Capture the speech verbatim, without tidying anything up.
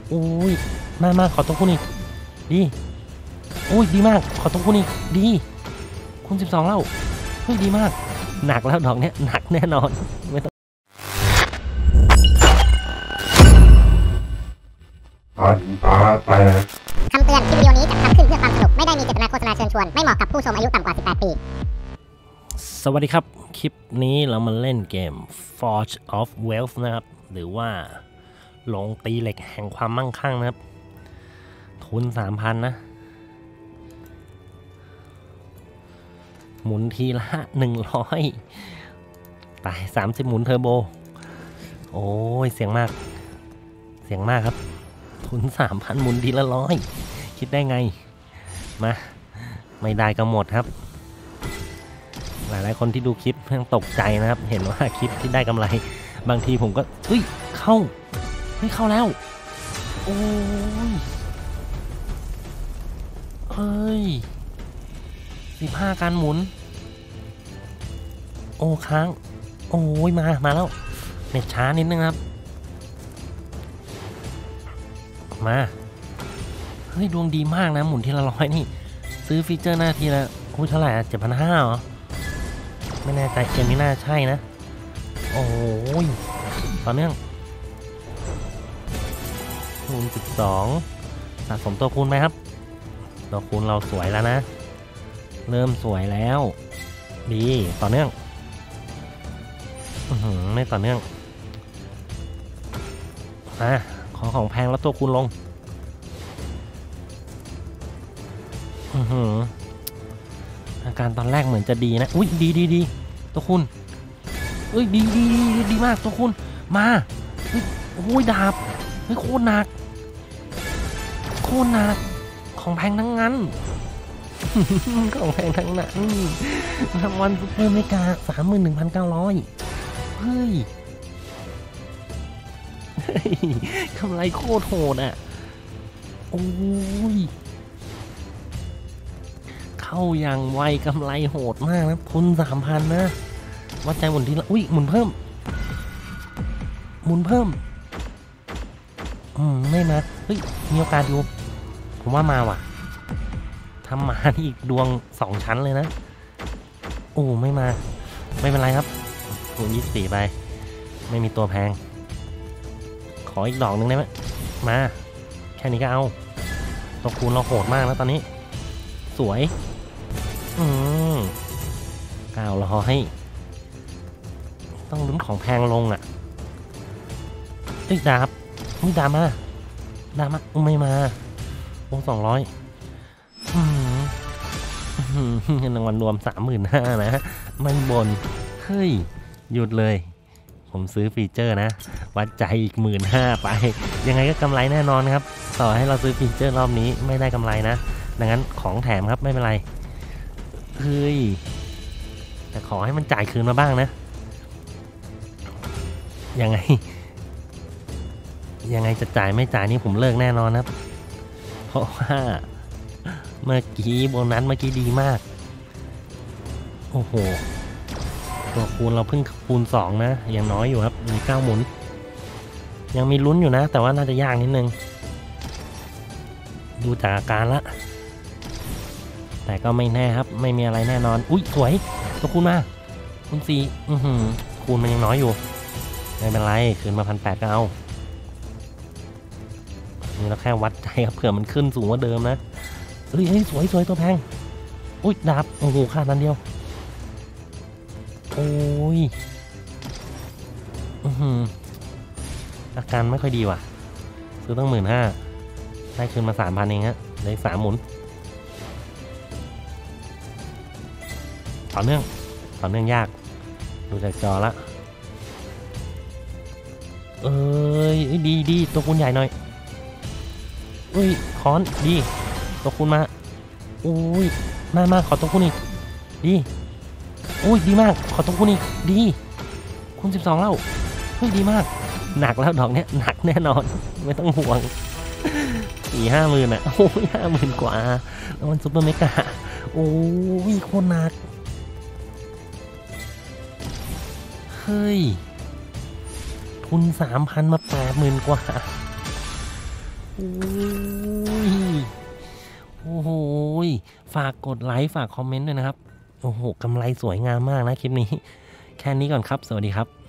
โอ้ยมามาขอตัวคุณอีกดีโอ้ยดีมากขอตัวคุณอีกดีคุณสิบสองแล้วเฮ้ยดีมากหนักแล้วดอกเนี้ยหนักแน่นอนไม่ต้องอันตาแตกคำเตือนคลิปวิดีโอนี้จัดทำขึ้นเพื่อความสนุกไม่ได้มีเจตนาโฆษณาเชิญชวนไม่เหมาะกับผู้ชมอายุต่ำกว่าสิบแปดปีสวัสดีครับคลิปนี้เรามาเล่นเกม Forge of Wealth นะครับหรือว่าลงตีเหล็กแห่งความมั่งคั่งนะครับทุน สามพัน นะหมุนทีละหนึ่งร้อยตายสามสิบหมุนเทอร์โบโอ้ยเสียงมากเสียงมากครับทุน สามพัน หมุนทีละร้อยคิดได้ไงมาไม่ได้ก็หมดครับหลายๆคนที่ดูคลิปยังตกใจนะครับเห็นว่าคลิปที่ได้กำไรบางทีผมก็เฮ้ยเข้าเฮ้ยเข้าแล้วโอ้ยเฮ้ยสิบห้าการหมุนโอ้ค้างโอ้ยมามาแล้วเน็ตช้านิดนึงครับมาเฮ้ยดวงดีมากนะหมุนทีละร้อยนี่ซื้อฟีเจอร์หน้าทีละคุยเท่าไหร่เจ็ดพันห้าเหรอไม่แน่ใจเกมนี้น่าใช่นะโอ้ยต่อเนื่องคูณสิบสองสะสมตัวคูณไหมครับตัวคูณเราสวยแล้วนะเริ่มสวยแล้วดีต่อเนื่องอือหือไม่ต่อเนื่องอ่ะขอของแพงแล้วตัวคูณลงอือหืออาการตอนแรกเหมือนจะดีนะอุ้ยดีดีดีตัวคูณเอ้ยดีดีดีดีมากตัวคูณมาเฮ้ยโอ้ยดาบเฮ้ยโคตรหนักโคตรหนักของแพงทั้งนั้นของแพงทั้งนั้นรางวัลซุปเปอร์เมกาสามหมื่นหนึ่งพันเก้าร้อยเฮ้ยกำไรโคตรโหดอ่ะโอ้ยเข้าอย่างไวกำไรโหดมากนะทุนสามพันนะวัดใจหมุนทีละอุ้ยหมุนเพิ่มหมุนเพิ่มอืมไม่มาเฮ้ยมีโอกาสอยู่ผมว่ามาว่ะทำมาอีกดวงสองชั้นเลยนะโอ้ไม่มาไม่เป็นไรครับคูณยี่สิบสี่ไปไม่มีตัวแพงขออีกดอกนึงได้ไหมมาแค่นี้ก็เอาตัวคูณเราโหดมากแล้วตอนนี้สวยอืมก้าวรอให้ต้องลุ้นของแพงลงอ่ะเอ้ยดาบไม่ดาบมาดาบมาไม่มาโอ้สองร้อยเงินรางวัลรวมสามหมื่นห้านะไม่บนเฮ้ยหยุดเลยผมซื้อฟีเจอร์นะวัดใจอีกหมื่นห้าไปยังไงก็กำไรแน่นอนครับต่อให้เราซื้อฟีเจอร์รอบนี้ไม่ได้กำไรนะดังนั้นของแถมครับไม่เป็นไรเฮ้ยแต่ขอให้มันจ่ายคืนมาบ้างนะยังไงยังไงจะจ่ายไม่จ่ายนี่ผมเลิกแน่นอนครับเพราะว่าเมื่อกี้โบนัสเมื่อกี้ดีมากโอ้โหตัวคูณเราเพิ่งคูณสองนะยังน้อยอยู่ครับมีเก้าหมุนยังมีลุ้นอยู่นะแต่ว่าน่าจะยากนิดนึงดูจากอาการละแต่ก็ไม่แน่ครับไม่มีอะไรแน่นอนอุ้ยสวยตัวคูณมาคูณสี่อือหือคูณมันยังน้อยอยู่ไม่เป็นไรคืนมาพันแปดก็เอานี่เราแค่วัดใจครับเผื่อมันขึ้นสูงกว่าเดิมนะเฮ้ยสวยสวยตัวแพงอุ้ยดาบโอ้โหขาดนั้นเดียวโอ้ยอือหืออาการไม่ค่อยดีว่ะซื้อตั้งหมื่นห้าได้คืนมาสามพันเองฮะได้สามหมุนต่อเนื่องต่อเนื่องยากดูจากจอละเอ้ยดีดีตัวคูณใหญ่หน่อยอุ้ยค้อนดีตัวคูณมาอุ้ยมามาขอตัวคูณอีกดีอุ้ยดีมากขอตัวคูณอีกดีคูณสิบสองแล้วเฮ้ยดีมากหนักแล้วดอกเนี้ยหนักแน่นอนไม่ต้องห่วงสี่ห้าหมื่นอ่ะโอ้ยห้าหมื่นกว่าแล้วมันซุปเปอร์เมกาโอ้ยโคตรหนักเฮ้ยทุนสามพันมาแปดหมื่นกว่าโอ้ยโอ้โหฝากกดไลค์ฝากคอมเมนต์ด้วยนะครับโอ้โหกำไรสวยงามมากนะคลิปนี้แค่นี้ก่อนครับสวัสดีครับ